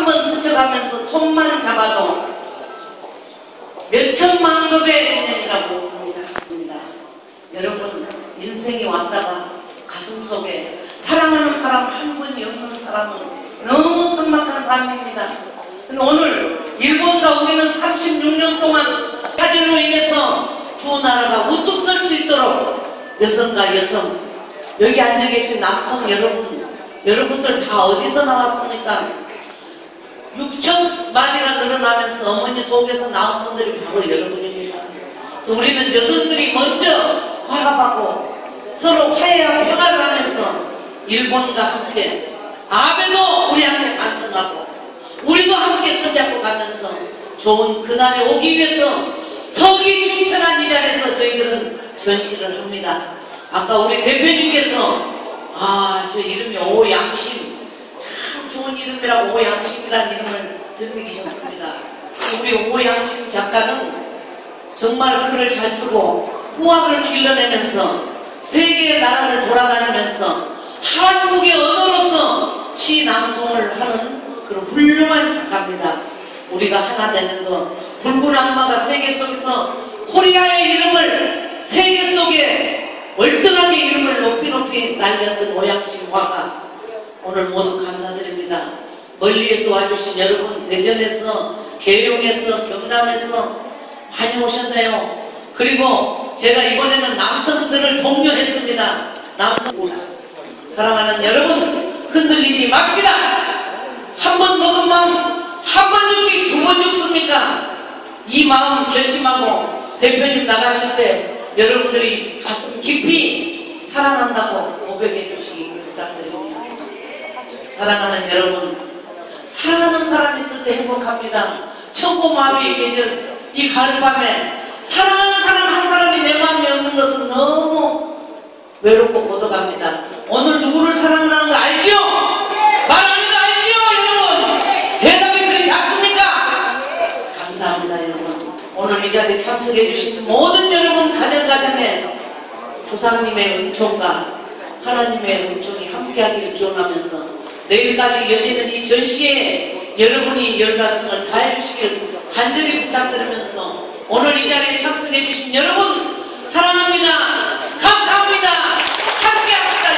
번 스쳐가면서 손만 잡아도 몇 천만 급의 인연이라고 했습니다. 여러분, 인생이 왔다가 가슴속에 사랑하는 사람 한 분이 없는 사람은 너무 삭막한 삶입니다. 오늘 일본과 우리는 36년 동안 화재로 인해서 두 나라가 우뚝 설 수 있도록 여성과 여성, 여기 앉아 계신 남성 여러분들 다 어디서 나왔습니까? 6천 마디가 늘어나면서 어머니 속에서 나온 분들이 바로 여러분입니다. 그래서 우리는 여성들이 먼저 화합하고 서로 화해와 평화를 하면서 일본과 함께 아베도 우리한테 반성하고 우리도 함께 손잡고 가면서 좋은 그날이 오기 위해서 서기 충천한 이 자리에서 저희들은 전시를 합니다. 아까 우리 대표님께서 저 이름이 오양심, 참 좋은 이름이라고 오양심이라는 이름을 들으셨습니다. 우리 오양심 작가는 정말 글을 잘 쓰고 후학을 길러내면서 세계의 나라를 돌아다니면서 한국의 언어로서 시 낭송을 하는 그런 훌륭한 작가입니다. 우리가 하나 되는 것, 붉은 악마가 세계 속에서 코리아의 이름을 세계 속에 월등하게 이름을 높이 날렸던 오양심 화가 오늘 모두 감사드립니다. 멀리에서 와주신 여러분, 대전에서, 계룡에서, 경남에서 많이 오셨네요. 그리고 제가 이번에는 남성들을 독려했습니다. 남성, 사랑하는 여러분, 흔들리지 맙시다. 한 번 먹은 마음 한 번 죽지 두 번 죽습니까? 이 마음 결심하고 대표님 나가실 때 여러분들이 가슴 깊이 사랑한다고 고백해 주시기 부탁드립니다. 사랑하는 여러분, 사랑하는 사람 있을 때 행복합니다. 천고마비의 계절, 이 가을밤에 사랑하는 사람 한 사람이 내 마음에 없는 것은 너무 외롭고 고독합니다. 오늘 누구를 사랑하는 거 알지요? 말하는 거 알지요, 여러분? 대답이 그리 작습니까? 감사합니다, 여러분. 오늘 이 자리에 참석해 주신 모든 여러분 가정에 조상님의 은총과 하나님의 은총이 함께하기를 기원하면서 내일까지 열리는 이 전시에 여러분이 열가슴을 다해 주시길 간절히 부탁드리면서 오늘 이 자리에 참석해 주신 여러분 사랑합니다. 감사합니다. 함께합시다,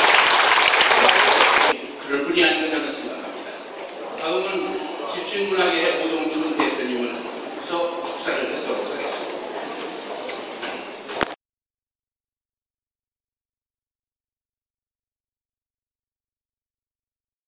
여러분. 그럴 뿐이 아니라고 생각합니다. 다음은 집중문학의